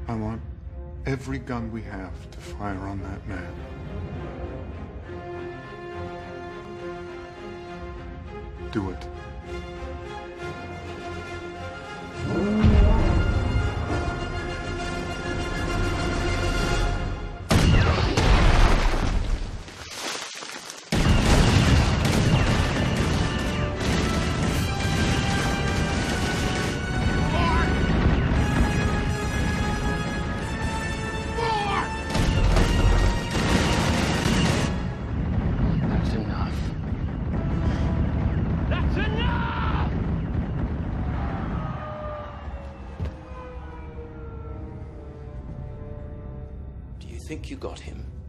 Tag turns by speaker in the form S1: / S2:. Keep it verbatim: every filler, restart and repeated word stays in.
S1: I want every gun we have to fire on that man. Do it.
S2: That's enough. That's enough!
S3: Do you think you got him?